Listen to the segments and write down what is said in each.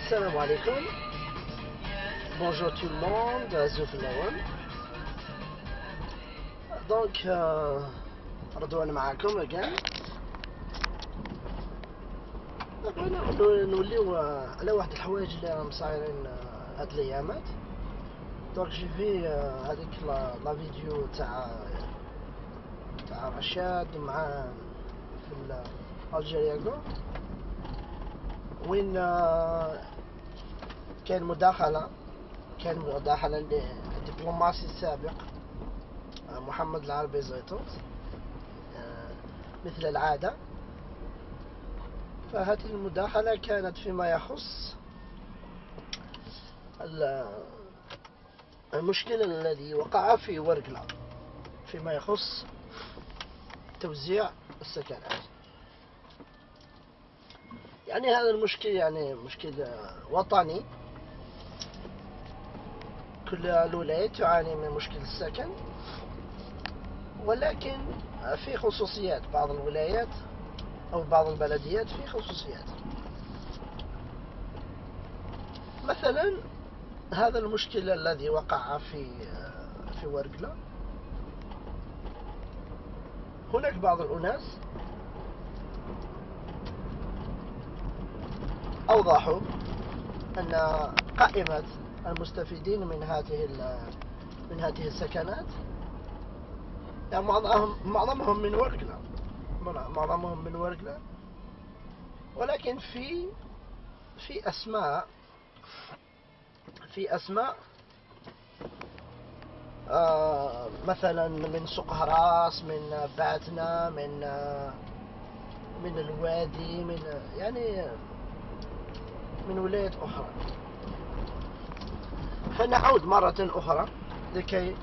Salam alaikum. Bonjour tout le monde, Zouf الأول. دونك رضوان معاكم again. بغينا نوليو على واحد الحوايج اللي راهم صايرين هاد الايامات. دونك جي في هذيك لا فيديو تاع رشاد مع في الجيريا جو وين كان مداخلة للدبلوماسي السابق محمد العربي زيتوت مثل العادة. فهذه المداخلة كانت فيما يخص المشكل الذي وقع في ورقلة فيما يخص توزيع السكنات. يعني هذا المشكل مشكل وطني. كل الولايات تعاني من مشكل السكن، ولكن في خصوصيات بعض الولايات أو بعض البلديات في خصوصيات. مثلا هذا المشكل الذي وقع في ورقلة، هناك بعض الأناس أوضحوا أن قائمة المستفيدين من هذه السكنات يعني معظمهم من ورقلة، ولكن في أسماء مثلا من سقهراس، من باتنا، من الوادي، من ولايات أخرى. فنعود مرة أخرى لكي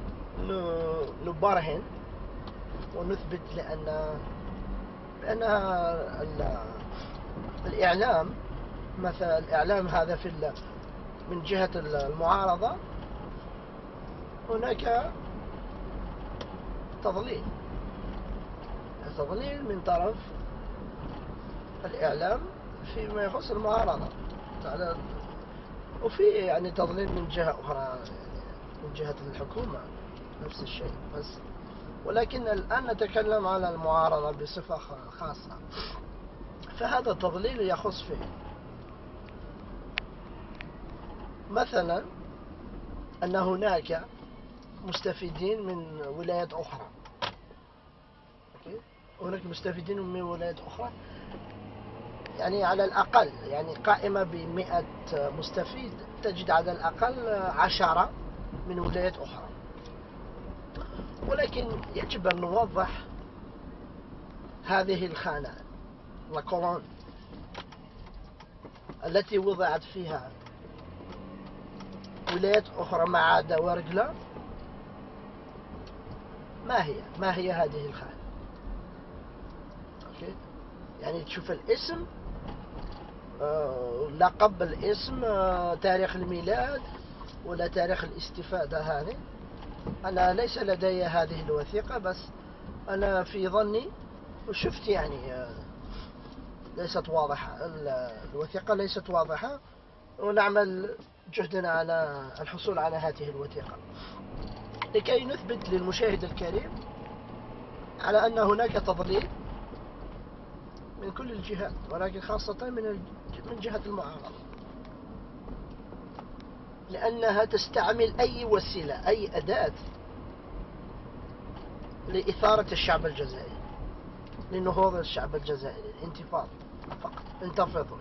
نبرهن ونثبت بأن الإعلام، مثلا الإعلام هذا من جهة المعارضة هناك تضليل من طرف الإعلام فيما يخص المعارضة، وفي تضليل من جهة أخرى، من جهة الحكومة نفس الشيء. ولكن الآن نتكلم على المعارضة بصفة خاصة. فهذا التضليل يخص فيه مثلا أن هناك مستفيدين من ولايات أخرى. هناك مستفيدين من ولايات أخرى، على الأقل قائمة ب100 مستفيد تجد على الأقل 10 من ولايات أخرى. ولكن يجب أن نوضح هذه الخانة الكولون التي وضعت فيها ولايات أخرى ما عدا ورقلة. ما هي هذه الخانة؟ تشوف الاسم، لقب الاسم، تاريخ الميلاد ولا تاريخ الاستفادة. هذه أنا ليس لدي هذه الوثيقة، بس أنا في ظني وشفت ليست واضحة، الوثيقة ليست واضحة، ونعمل جهدنا على الحصول على هذه الوثيقة لكي نثبت للمشاهد الكريم على أن هناك تضليل من كل الجهات، ولكن خاصة من جهة المعارضة، لأنها تستعمل أي وسيلة، أي أداة لإثارة الشعب الجزائري، لنهوض الشعب الجزائري، الانتفاضة فقط. انتفضوا.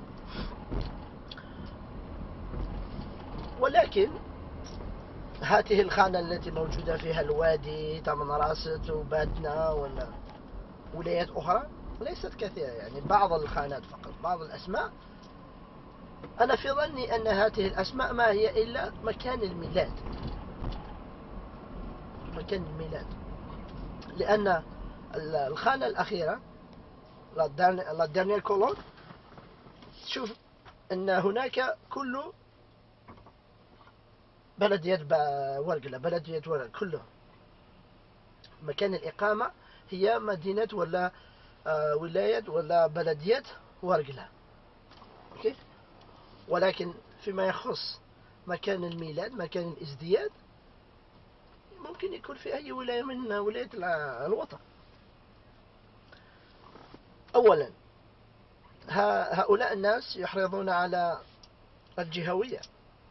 ولكن هذه الخانة التي موجودة فيها الوادي، تمنراست وباتنا ولا ولايات أخرى ليست كثيرة، بعض الخانات فقط، بعض الأسماء. أنا في ظني أن هذه الأسماء ما هي إلا مكان الميلاد، لأن الخانة الأخيرة لا ديرنيير كولون تشوف أن هناك كل بلدية ورقلة كله مكان الإقامة هي مدينة ولا ولاية ولا بلدية ورقلة. ولكن فيما يخص مكان الميلاد، مكان الازدياد، ممكن يكون في أي ولاية من ولايات الوطن. أولا هؤلاء الناس يحرضون على الجهوية،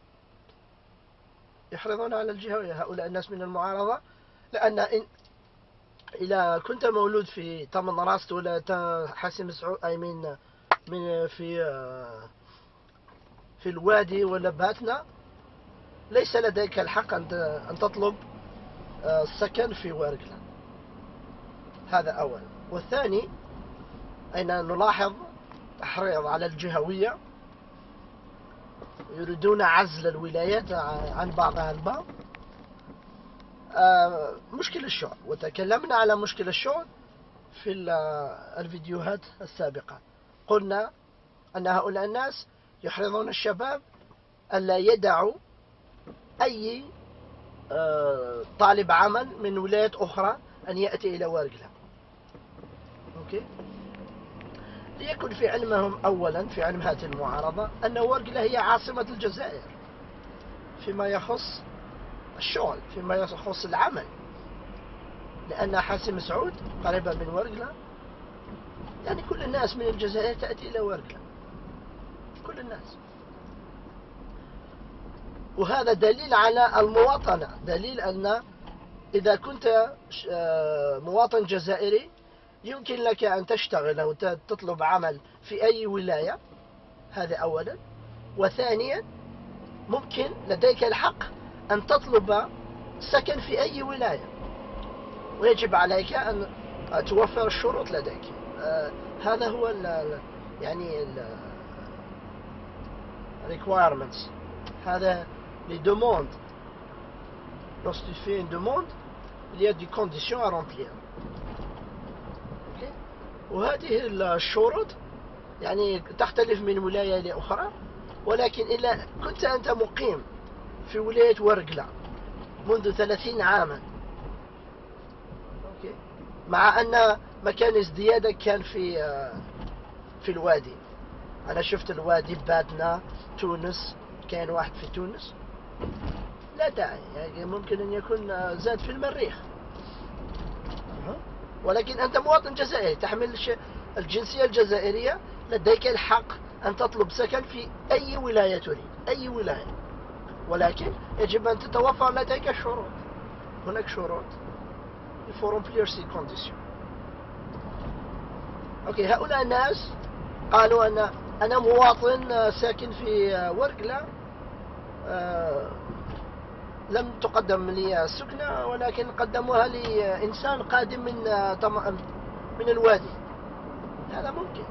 هؤلاء الناس من المعارضة، لأن إذا كنت مولود في تمن راست ولا حاسم سعود أي من في الوادي ولا باتنا، ليس لديك الحق أن تطلب السكن في ورقلة. هذا أولا. والثاني أين نلاحظ تحريض على الجهوية، يريدون عزل الولايات عن بعضها البعض. مشكل الشعب، وتكلمنا على مشكل الشعب في الفيديوهات السابقة. قلنا أن هؤلاء الناس يحرضون الشباب ألا يدعوا أي طالب عمل من ولايات أخرى أن يأتي إلى ورقلة. أوكي؟ ليكن في علمهم أولا، في علم هذه المعارضة، أن ورقلة هي عاصمة الجزائر فيما يخص الشغل، فيما يخص العمل، لأن حاسم سعود قريبة من ورقلة، يعني كل الناس من الجزائر تأتي إلى ورقلة، كل الناس. وهذا دليل على المواطنة، دليل أن إذا كنت مواطن جزائري يمكن لك أن تشتغل أو تطلب عمل في أي ولاية، هذا أولا. وثانيا ممكن لديك الحق أن تطلب سكن في أي ولاية، ويجب عليك أن توفر الشروط لديك. هذا هو يعني requirements، هذا les demandes. Lorsque tu fais une demande, il y a des conditions à remplir. okay. وهذه الشروط يعني تختلف من ولاية لأخرى، ولكن إذا كنت أنت مقيم في ولاية ورقلة منذ 30 عاما، okay. مع أن مكان ازديادك كان في الوادي، أنا شفت الوادي باتنا، تونس، كان واحد في تونس، لا داعي، يعني ممكن أن يكون زاد في المريخ، ولكن أنت مواطن جزائري تحمل الجنسية الجزائرية، لديك الحق أن تطلب سكن في أي ولاية تريد، أي ولاية، ولكن يجب أن تتوفر لديك شروط. هناك شروط. Il faut remplir ces conditions. أوكي. هؤلاء الناس قالوا أنا مواطن ساكن في ورقلة، لم تقدم لي السكنة، ولكن قدموها لي إنسان قادم من الوادي. هذا ممكن.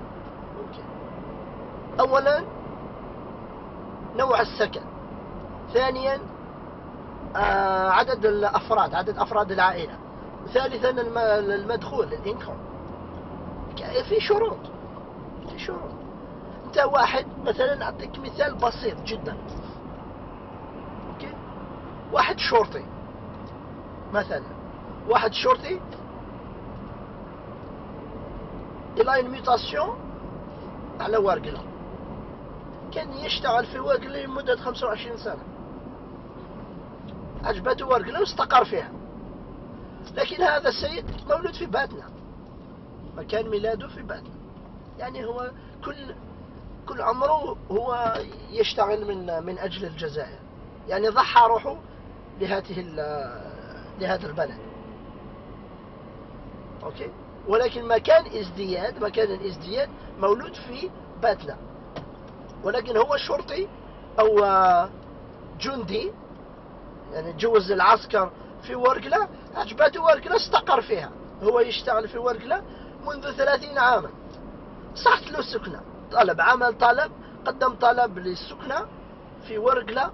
أولا نوع السكن، ثانيا عدد أفراد العائلة، ثالثا المدخول، الإنكم. في شروط. أنت واحد مثلا، أعطيك مثال بسيط جدا. واحد شرطي مثلا، واحد شرطي إلى ميوتاسيون على ورقلة، كان يشتغل في ورقلة لمدة 25 سنة، عجبته ورقلة واستقر فيها، لكن هذا السيد مولود في باتنا، مكان ميلاده في باتنا، يعني هو كل عمره هو يشتغل من أجل الجزائر، يعني ضحى روحه لهذا البلد. أوكي. ولكن مكان الازدياد مولود في باتنا، ولكن هو شرطي أو جندي، يعني جوز العسكر في ورقلة، عجبته ورقلة استقر فيها، هو يشتغل في ورقلة منذ 30 عاما، صحت له السكنة، طلب عمل، قدم طلب للسكنة في ورقلة،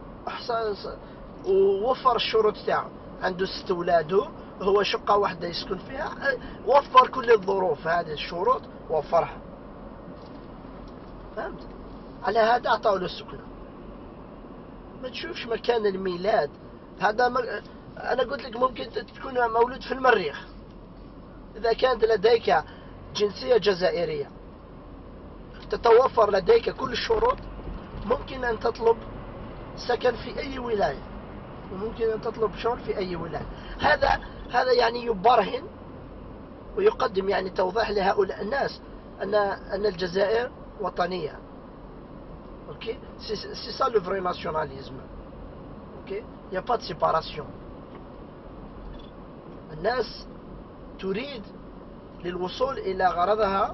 ووفر الشروط تاعه، عنده 6 أولاده، هو شقة واحدة يسكن فيها، وفر كل الظروف، هذه الشروط وفرها، فهمت؟ على هذا أعطاه له السكنة. ما تشوفش مكان الميلاد هذا. أنا قلت لك ممكن تكون مولود في المريخ، إذا كانت لديك جنسية جزائرية تتوفر لديك كل الشروط، ممكن أن تطلب سكن في أي ولاية، وممكن أن تطلب شغل في أي ولاية. هذا يعني يبرهن ويقدم يعني توضيح لهؤلاء الناس أن الجزائر وطنية. اوكي، سي سا لو فري ناسيوناليزم. اوكي، يا با دو سيباراسيون. الناس تريد للوصول إلى غرضها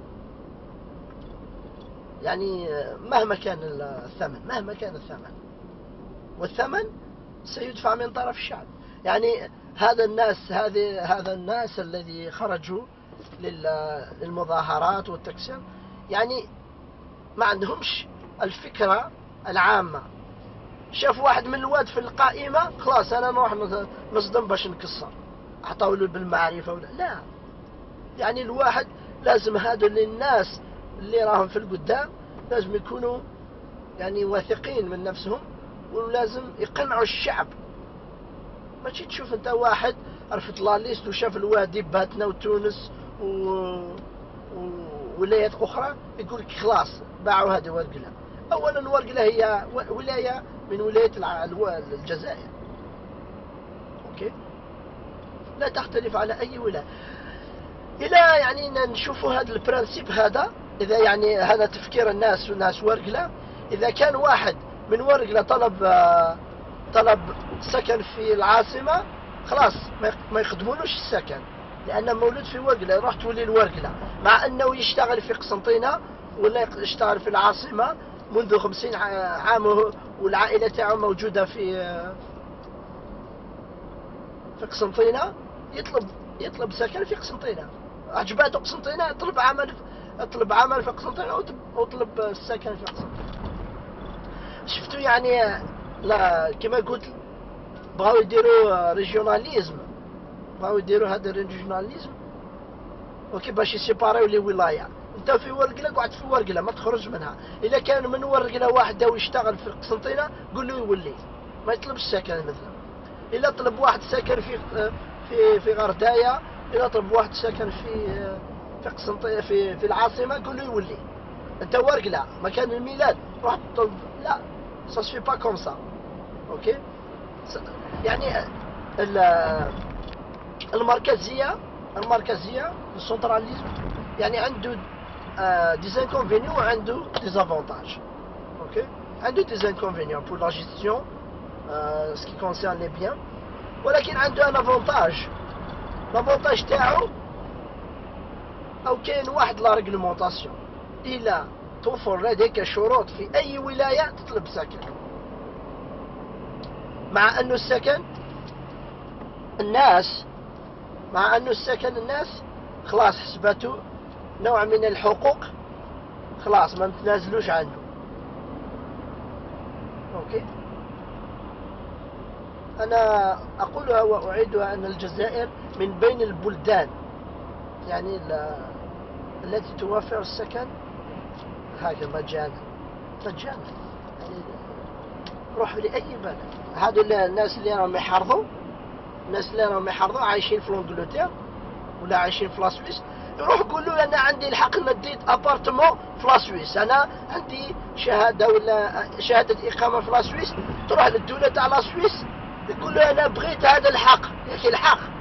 يعني مهما كان الثمن، والثمن سيدفع من طرف الشعب. يعني هذا الناس الذي خرجوا للمظاهرات والتكسير، يعني ما عندهمش الفكرة العامة. شاف واحد من الواد في القائمة، خلاص أنا نروح نصدم باش نكسر، أعطاوله بالمعرفة ولا لا. يعني الواحد لازم هذول الناس اللي راهم في القدام لازم يكونوا يعني واثقين من نفسهم، ولازم يقنعوا الشعب. ماشي تشوف انت واحد عرفت لا ليست وشاف الوادي باتنا وتونس وولايات اخرى يقول لك خلاص باعوا هذه ورقله. اولا ورقله هي ولايه من ولايات الجزائر. اوكي، لا تختلف على اي ولايه. الى يعني نشوفوا هذا البرانسيب هذا، اذا يعني هذا تفكير الناس ورقله. اذا كان واحد من ورقله طلب سكن في العاصمة، خلاص ما يخدمولوش السكن، لأنه مولود في ورقلة، يروح تولي الورقلة، مع أنه يشتغل في قسنطينة ولا يشتغل في العاصمة منذ 50 عام، والعائلة تاعه موجودة في قسنطينة. يطلب سكن في قسنطينة، عجباته قسنطينة، يطلب عمل في قسنطينة وطلب السكن في قسنطينة. شفتوا يعني لا كما قلت بغاو يديروا ريجيوناليزم، بغاو يديروا هذا الريجيوناليزم. اوكي، باش يسيباريو لي ولايه. انت في ورقله قعدت في ورقله ما تخرج منها. اذا كان من ورقله واحده ويشتغل في قسنطينه قول له يولي، ما يطلبش سكن مثلا. الا طلب واحد سكن في غردايه، الا طلب واحد سكن في قسنطينه في العاصمه قول له يولي. انت ورقله مكان الميلاد روح تطلب، لا ça se fait pas comme ça. اوكي، يعني المركزيه السنتراليزم يعني عنده ديزانكونفينيون وعنده ديزافونتاج. اوكي، عنده ديزانكونفينيون pour la gestion ce qui concerne les biens، ولكن عنده ان افونتاج. لافونتاج تاعو او كاين واحد لا ريغلومونطاسيون، الى توفر لديك شروط في اي ولايه تطلب سكن. مع انه السكن الناس خلاص حسبته نوع من الحقوق، خلاص ما نتنازلوش عنه. اوكي، انا اقولها واعيدها ان الجزائر من بين البلدان يعني التي توفر السكن هكذا مجانا. يعني روح لأي بلد. هذول الناس اللي راهم يحرضوا عايشين في انجلترا ولا عايشين في لاسويس، يروح يقول له انا عندي الحق نديت ابارتمون في لاسويس، انا عندي شهاده ولا شهاده اقامه في لاسويس. تروح للدوله تاع لاسويس يقول له انا بغيت هذا الحق. يا اخي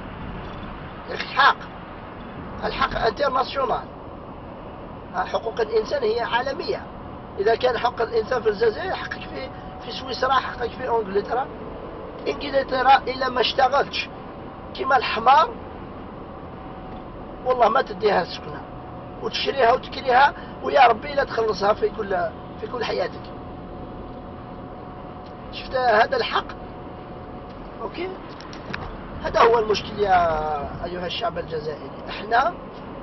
الحق انترناسيونال. حقوق الانسان هي عالميه. اذا كان حق الانسان في الجزائر حقك في سويسرا، حقك في انجلترا الا ما اشتغلتش كما الحمار والله ما تديها سكنة وتشريها وتكريها، ويا ربي لا تخلصها في كل حياتك. شفت هذا الحق؟ اوكي، هذا هو المشكل يا ايها الشعب الجزائري. احنا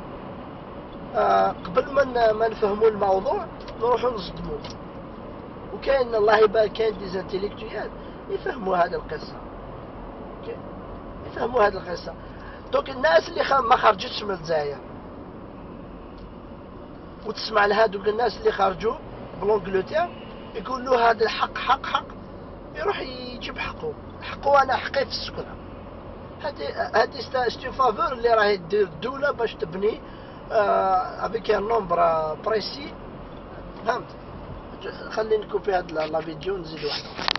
قبل ما نفهموا الموضوع نروحوا نصدموا. وكاين الله يبارك كاين ديزانتيليكتويال يفهموا هذه القصه. اوكي، يفهموا هذه القصه. دوك الناس اللي ما خرجتش من الجزائر وتسمع لهذوك الناس اللي خرجوا بلونجلتير يقول له هذا الحق حق، يروح يجيب حقه. انا حقي في السكنه. هذه ستي فافور اللي راهي دير الدوله باش تبني افيك ان نومبر بريسي. فهمت؟ خلينا نكوبي هاد لا فيديو ونزيد واحد.